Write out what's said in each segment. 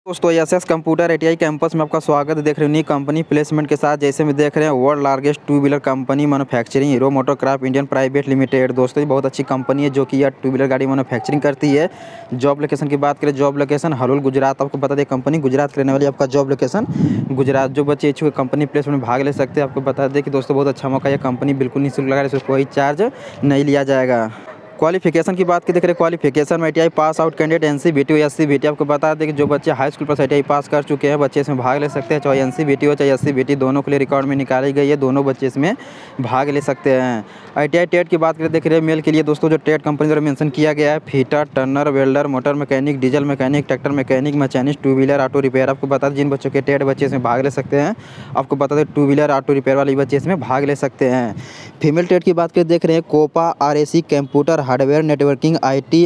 दोस्तों SS computer ITI campus में आपका स्वागत है। देख रहे हो नई कंपनी प्लेसमेंट के साथ, जैसे में देख रहे हैं world largest two wheeler company manufacturing Hero Motorcraft Indian Private Limited. दोस्तों ये बहुत अच्छी कंपनी है जो कि यह टू व्हीलर गाड़ी मैन्युफैक्चरिंग करती है। जॉब लोकेशन की बात करें, जॉब लोकेशन हलोल गुजरात। आपको बता दें कंपनी गुजरात रहने वाली, आपका जॉब लोकेशन गुजरात। जो बच्चे इच्छुक कंपनी प्लेसमेंट में भाग ले सकते हैं। आपको बता दें कि दोस्तों बहुत अच्छा मौका है, कंपनी बिल्कुल निःशुल्क लगा रही है, कोई चार्ज नहीं लिया जाएगा। क्वालिफिकेशन की बात की देख रहे हैं, क्वालिफिकेशन में ITI pass out candidate NCVT या एससीबीटी। आपको बता दें कि जो बच्चे हाई स्कूल पर आईटीआई पास कर चुके हैं बच्चे इसमें भाग ले सकते हैं, चाहे एनसीबीटी हो चाहे एससीबीटी, दोनों के लिए रिकॉर्ड में निकाली गई है, दोनों बच्चे इसमें भाग ले सकते हैं। आईटीआई टेट की बात करें देख रहे हैं मेल के लिए दोस्तों, जो टेट कंपनी द्वारा मेंशन किया गया है, fitter, turner, welder, motor mechanic, diesel mechanic, tractor mechanic, machinist, two wheeler, auto repair. आपको बता दें जिन बच्चों के टेट बच्चे इसमें भाग ले सकते हैं, आपको बता दें टू व्हीलर ऑटो रिपेयर वाले बच्चे इसमें भाग ले सकते हैं। फीमेल टेट की बात करें देख रहे हैं COPA, RAC, computer hardware networking, IT,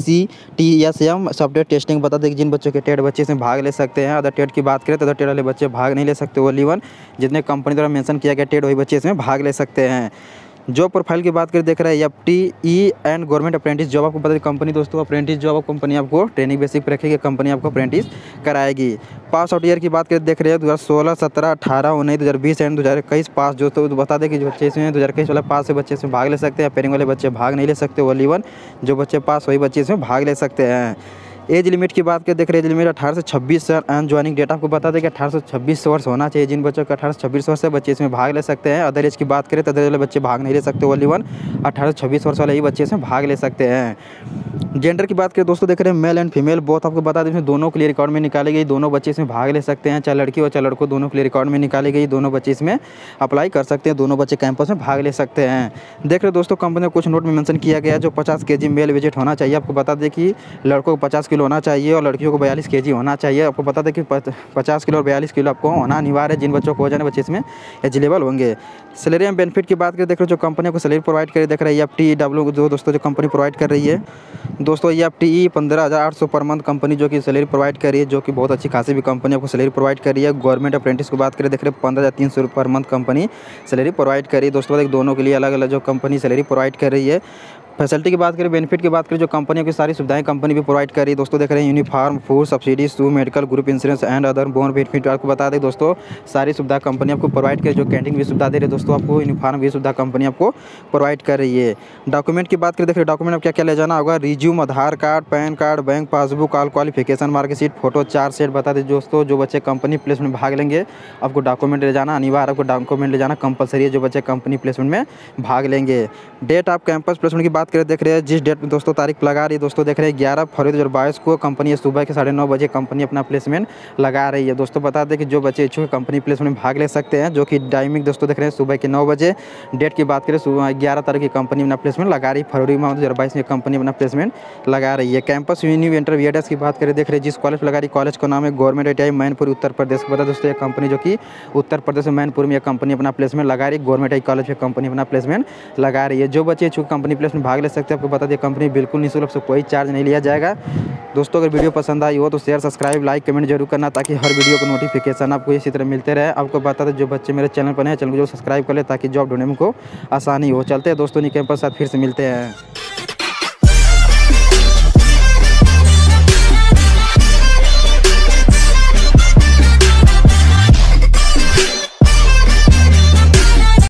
ICTSM, software testing. बता दें कि जिन बच्चों के टेट बच्चे इसमें भाग ले सकते हैं। अदर टेट की बात करें तो अदर टेट वाले बच्चे भाग नहीं ले सकते, ओनली वन जितने कंपनी द्वारा मेंशन किया गया टेट वही बच्चे इसमें भाग ले सकते हैं। जॉब प्रोफाइल की बात करें देख रहे हैं FTE and government apprentice job. आपको पता है कंपनी दोस्तों अप्रेंटिस जॉब कंपनी आपको ट्रेनिंग बेसिक पर रखेगी, कंपनी आपको अप्रेंटिस कराएगी। पास आउट ईयर की बात करें देख रहे हैं 2016, 17, 18, 19, 2020 एंड 2021 पास। जो तो बता दें कि जो बच्चे इसमें 2021 वाला पास से बच्चे इसमें भाग ले सकते हैं, पेरिंग वाले बच्चे भाग नहीं ले सकते, ओनली वन जो बच्चे पास वही बच्चे इसमें भाग ले सकते हैं। एज लिमिट की बात करें देख रहे हैं, एज लिमिट 18 से 26 एंड ज्वाइनिंग डेट। आपको बता दें कि 18 से 26 वर्ष होना चाहिए, जिन बच्चों का 18 से 26 वर्ष से बच्चे इसमें भाग ले सकते हैं। अदर एज की बात करें तो अदर वाले बच्चे भाग नहीं ले सकते, ओनली वन 18 से 26 वर्ष वाले ही बच्चे इसमें भाग ले सकते हैं। जेंडर की बात करें दोस्तों देख रहे हैं मेल एंड फीमेल बोथ। आपको बता दें इसमें दोनों के लिए रिकॉर्ड में निकाली गई, दोनों बच्चे इसमें भाग ले सकते हैं, चाहे लड़की हो चाहे लड़को, दोनों के लिए रिकॉर्ड में निकाली गई, दोनों बच्चे इसमें अप्लाई कर सकते हैं, दोनों बच्चे कैंपस में भाग ले सकते हैं। देख रहे दोस्तों कंपनी में कुछ नोट में मेंशन किया गया है जो 50 केजी मेल वेट होना चाहिए। आपको बता दें कि लड़कों को 50 किलो होना चाहिए और लड़कियों को 42 केजी होना चाहिए। आपको बता दें कि 50 किलो और 42 किलो आपको होना अनिवार्य है, जिन बच्चों को हो जाने बच्चे इसमें एलिजिबल होंगे। सैलरी एंड बेनिफिट की बात करें देख रहे हो, जो कंपनी को सैलरी प्रोवाइड करे देख रहे हैं एफटीडब्ल्यू जो दोस्तों जो कंपनी प्रोवाइड कर रही है दोस्तों, ये एफटीई 15,800 पर मंथ कंपनी जो कि सैलरी प्रोवाइड कर रही है, जो कि बहुत अच्छी खासी भी कंपनी आपको सैलरी प्रोवाइड कर रही है। गवर्नमेंट अप्रेंटिस की बात करें देख रहे हैं 15,300 per month company salary provide कर रही है। दोस्तों दोनों के लिए अलग अलग जो कंपनी सैलरी प्रोवाइड कर रही है। फैसिलिटी की बात करें, बेनिफिट की बात करें, जो कंपनी की सारी सुविधाएं कंपनी भी प्रोवाइड कर रही है। दोस्तों देख रहे हैं uniform, food subsidy, shoe, medical, group insurance and other bone benefit. आपको बता दें दोस्तों सारी सुविधा कंपनी आपको प्रोवाइड कर, जो कैंटीन भी सुविधा दे रही है दोस्तों, आपको यूनिफॉर्म भी सुविधा कंपनी आपको प्रोवाइड कर रही है। डॉक्यूमेंट की बात करें देख रहे हैं, डॉक्यूमेंट आप क्या क्या ले जाना होगा, resume, Aadhaar card, PAN card, bank passbook, all qualification marksheet, photo, 4 set. बता दें दोस्तों जो बच्चे कंपनी प्लेसमेंट में भाग लेंगे आपको डॉक्यूमेंट ले जाना अनिवार्य, आपको डॉक्यूमेंट ले जाना कंपलसरी है जो बच्चे कंपनी प्लेसमेंट में भाग लेंगे। डेट ऑफ कैंपस प्लेसमेंट की बात करें देख रहे हैं, जिस डेट में दोस्तों तारीख लगा रही है दोस्तों देख रहे हैं 11 फरवरी 2022 को कंपनी सुबह के 9:30 बजे कंपनी अपना प्लेसमेंट लगा रही है। दोस्तों बता दें कि जो बच्चे इच्छुक कंपनी प्लेसमेंट में भाग ले सकते हैं, जो कि टाइमिंग दोस्तों देख रहे हैं सुबह के 9 बजे। डेट की बात करें सुबह 11 तारीख की कंपनी अपना प्लेसमेंट लगा रही है, फरवरी माह 2022 में कंपनी अपना प्लेसमेंट लगा रही है। कैंपस इंटरव्यू एड्रेस की बात करें देख रहे हैं, जिस कॉलेज लगा रही कॉलेज का नाम है गवर्नमेंट आईटीआई मैनपुर उत्तर प्रदेश। बता दोस्तों ये कंपनी जो कि उत्तर प्रदेश में मैनपुर में यह कंपनी अपना प्लेसमेंट लगा रही है, गवर्नमेंट आई कॉलेज में कंपनी अपना प्लेसमेंट लगा रही है। जो बच्चे इच्छुक कंपनी प्लेसमेंट भाग ले सकते हैं, आपको बता दें कंपनी बिल्कुल निःशुल्क से कोई चार्ज नहीं लिया जाएगा। दोस्तों अगर वीडियो पसंद आई हो तो शेयर, सब्सक्राइब, लाइक, कमेंट जरूर करना, ताकि हर वीडियो का नोटिफिकेशन आपको इसी तरह मिलते रहे। आपको बता दें जो बच्चे मेरे चैनल पर हैं, चैनल को जो सब्सक्राइब कर ले ताकि जॉब ढूंढने में को आसानी हो। चलते हैं दोस्तों, नहीं कैंपस साथ फिर से मिलते हैं।